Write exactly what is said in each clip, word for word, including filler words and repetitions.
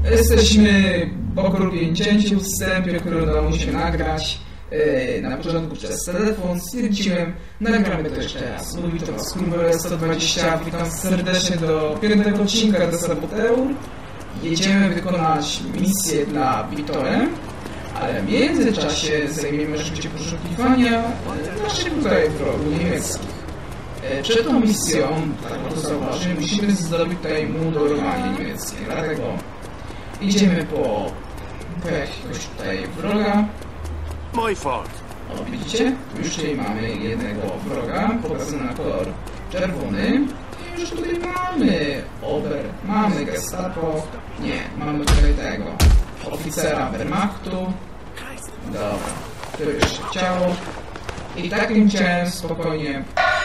Jesteśmy po grubym cięciu, wstępie, który udało mi się nagrać. Na początku przez telefon stwierdziłem, nagramy to jeszcze raz. Mówi to was Kurwa sto dwadzieścia. Witam serdecznie do piątego odcinka do Saboteur. Jedziemy wykonać misję dla Vitorem, ale w międzyczasie zajmiemy się poszukiwania naszych tutaj wrogów niemieckich. Przed tą misją, tak bardzo zauważyłem, musimy zdobyć tutaj mundurowanie niemieckie, dlatego idziemy po, po jakiegoś tutaj wroga. My fault. O, widzicie? Już tutaj mamy jednego wroga, pokazany na kolor czerwony. I już tutaj mamy Ober, mamy Gestapo, nie, mamy tutaj tego oficera Wehrmachtu. Dobra, to już ciało. I takim ciałem spokojnie,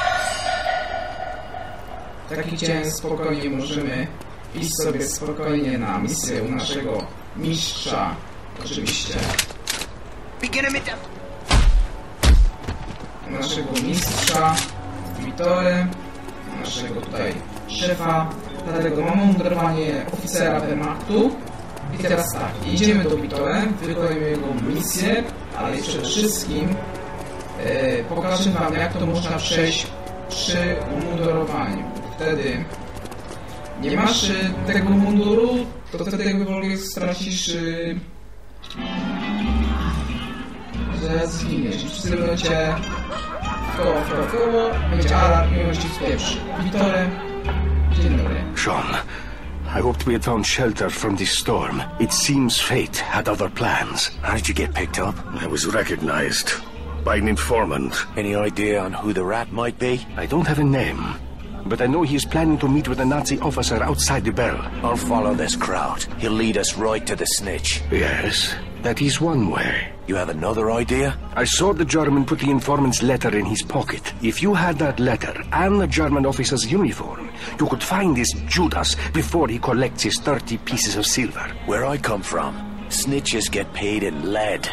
takim ciałem spokojnie możemy iść sobie spokojnie na misję u naszego mistrza, oczywiście. Naszego mistrza, Vitory, naszego tutaj szefa, dlatego mamy mundurowanie oficera Wehrmachtu. I teraz tak, idziemy do Vitory, wykonujemy jego misję, ale przede wszystkim e, pokażę wam, jak to można przejść przy mundurowaniu. Wtedy nie masz tego munduru, to wtedy jakby w ogóle stracisz... E, że zginiesz. Wszyscy będą cię koło, koło, koło, będzie alarm i możecie spieprzy. Vitory, dzień dobry. Sean, I hoped we had found shelter from this storm. It seems fate had other plans. How did you get picked up? I was recognized by an informant. Any idea on who the rat might be? I don't have a name, but I know he is planning to meet with a Nazi officer outside the bell. I'll follow this crowd. He'll lead us right to the snitch. Yes, that is one way. You have another idea? I saw the German put the informant's letter in his pocket. If you had that letter and the German officer's uniform, you could find this Judas before he collects his thirty pieces of silver. Where I come from, snitches get paid in lead.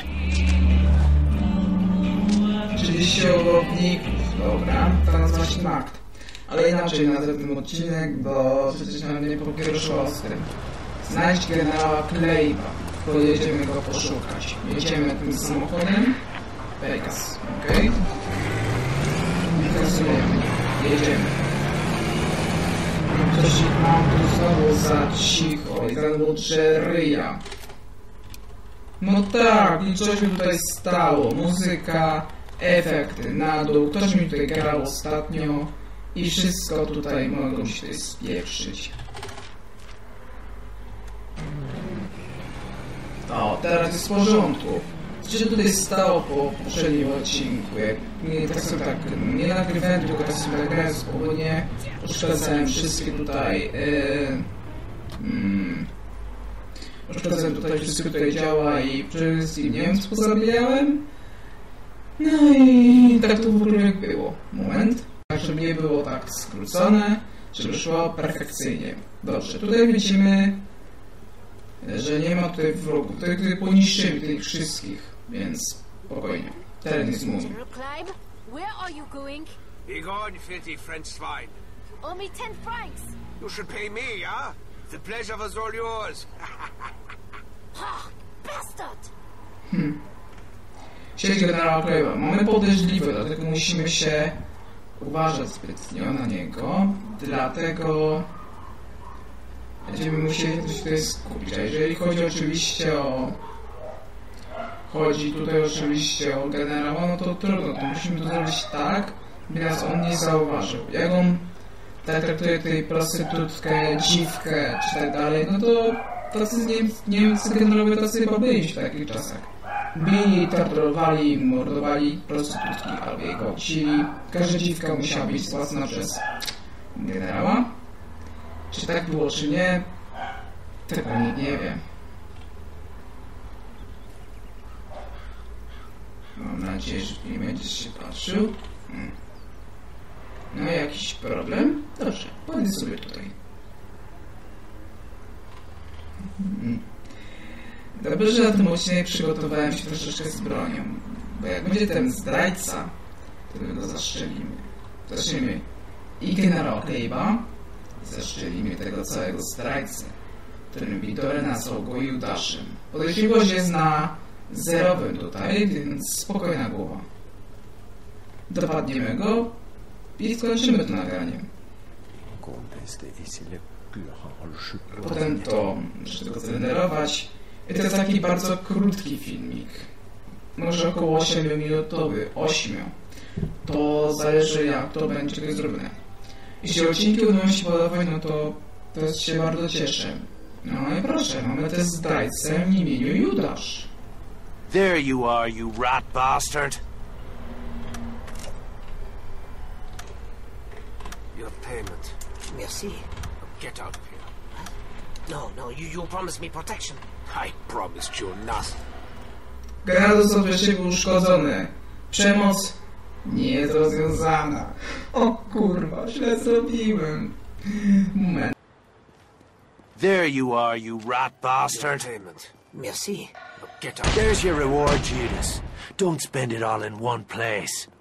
trzydzieści ołowników, dobra, to nazywa się Makt. Ale inaczej nazwę ten odcinek, bo przecież na mnie pokierowało z tym. Znajdź generała Kleiba. Pojedziemy go poszukać. Jedziemy tym samochodem. Vegas, okej? Okay? Wykazujemy. Jedziemy. Coś mam tu znowu za cicho i za ryja. No tak, i coś mi tutaj stało. Muzyka, efekty na dół. Ktoś mi tutaj grał ostatnio. I wszystko tutaj mogą się tutaj spieprzyć. O, teraz jest w porządku. Co się tutaj stało po poprzednim odcinku? Jak nie, tak sobie tak, nie nagrywałem, tylko tak sobie nagrałem spokojnie. Uszkadzałem wszystkie tutaj... Yy, mm, uszkadzałem tutaj, wszystko tutaj działa i przede wszystkim nie wiem, co pozabijałem. No i tak to w ogóle jak było. Moment. Tak, żeby nie było tak skrócone, żeby szło perfekcyjnie. Dobrze, tutaj widzimy, że nie ma tutaj wrogów. Tutaj, tutaj poniszczymy tych wszystkich, więc spokojnie. Teren jest mój. Clive, where are you going? Be gone, filthy French swine. Only ten francs. You should pay me, yeah? The pleasure was all yours. Ah, bastard! Hmm. Sieć generała Kleiba. Mamy podejrzliwe, dlatego musimy się uważać zbytnio na niego. Dlatego będziemy musieli coś tutaj skupić. A jeżeli chodzi oczywiście o... Chodzi tutaj oczywiście o generała, no to trudno. To musimy to zrobić tak, by nas on nie zauważył. Jak on tak traktuje tutaj prostytutkę, dziwkę, czy tak dalej, no to tacy Niemcy generowie tacy chyba byli w takich czasach. Bili, torturowali, mordowali prostytutki albo je gwałcili. Każda dziwka musiała być spłacona przez generała. Czy tak było, czy nie? Tego nikt nie wie. Mam nadzieję, że nie będziesz się patrzył. Hmm. No jakiś problem? Dobrze, pójdę sobie tutaj. Hmm. Dobrze, że na tym odcinek przygotowałem się troszeczkę z bronią. Bo jak będzie ten zdrajca, to my go zastrzelimy. Zastrzelimy i generała Kleiba, zastrzelimy tego całego zdrajcę. Ten Vittore nazwał go Judaszem. Podejrzliwość jest na zerowym tutaj, więc spokojna głowa. Dopadniemy go i skończymy to nagranie. Potem to muszę tylko zrenderować. I to jest taki bardzo krótki filmik. Może około osiem minutowy, osiem. To zależy, jak to będzie zrobione. Jeśli odcinki będą się podobać, no to to się bardzo cieszę. No i proszę, mamy też zdrajcę w imieniu Judasz. There you are, you rat bastard. Your payment. Merci. Get out of here. No, no, you, you promised me protection. I promised you nothing. Generał został wreszcie uszkodzony. Przemoc nie jest rozwiązana. O kurwa, źle zrobiłem. Moment. There you are, you rat bastard. Payment. Merci. Get out. There's your reward, Judas. Don't spend it all in one place.